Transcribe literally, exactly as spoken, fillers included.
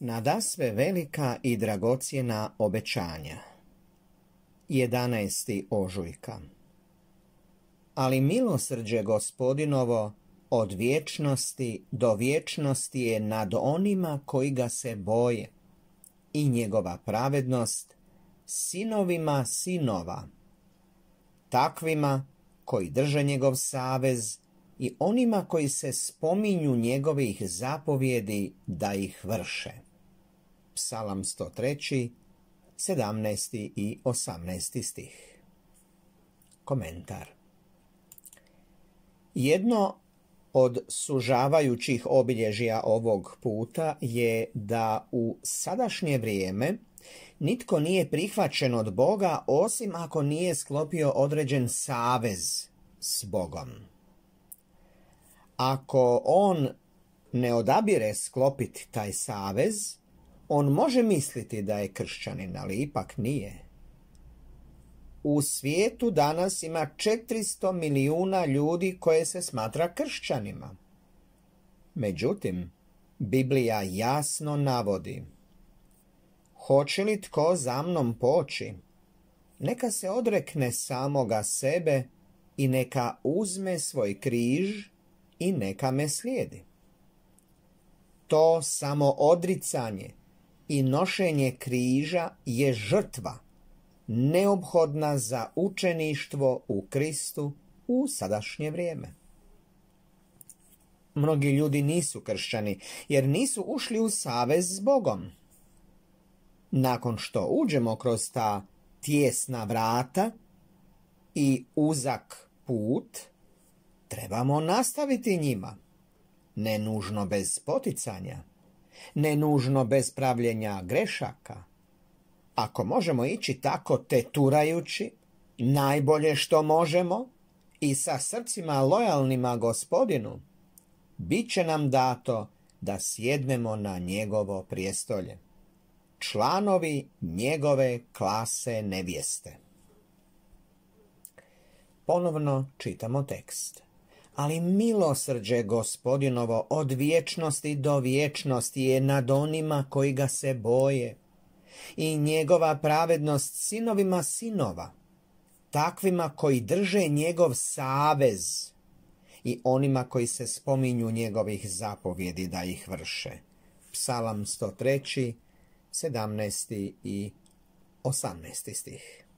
Nadasve velika i dragocjena obećanja. jedanaesti ožujka. Ali milosrđe Gospodinovo od vječnosti do vječnosti je nad onima koji ga se boje, i njegova pravednost sinovima sinova, takvima koji drže njegov savez i onima koji se spominju njegovih zapovjedi da ih vrše. Psalam sto tri, sedamnaesti i osamnaesti stih. Komentar. Jedno od sužavajućih obilježja ovog puta je da u sadašnje vrijeme nitko nije prihvaćen od Boga osim ako nije sklopio određen savez s Bogom. Ako on ne odabire sklopiti taj savez, on može misliti da je kršćanin, ali ipak nije. U svijetu danas ima četiristo milijuna ljudi koje se smatra kršćanima. Međutim, Biblija jasno navodi: hoće li tko za mnom poći, neka se odrekne samoga sebe i neka uzme svoj križ i neka me slijedi. To samo odricanje i nošenje križa je žrtva neophodna za učeništvo u Kristu u sadašnje vrijeme. Mnogi ljudi nisu kršćani jer nisu ušli u savez s Bogom. Nakon što uđemo kroz ta tijesna vrata i uzak put, trebamo nastaviti njima, ne nužno bez poticanja, ne nužno bez pravljenja grešaka. Ako možemo ići tako teturajući, najbolje što možemo i sa srcima lojalnima Gospodinu, bit će nam dato da sjednemo na njegovo prijestolje, članovi njegove klase nevjeste. Ponovno čitamo tekst. Ali milosrđe Gospodinovo od vječnosti do vječnosti je nad onima koji ga se boje, i njegova pravednost sinovima sinova, takvima koji drže njegov savez i onima koji se spominju njegovih zapovjedi da ih vrše. Psalam sto tri, sedamnaesti i osamnaesti stih.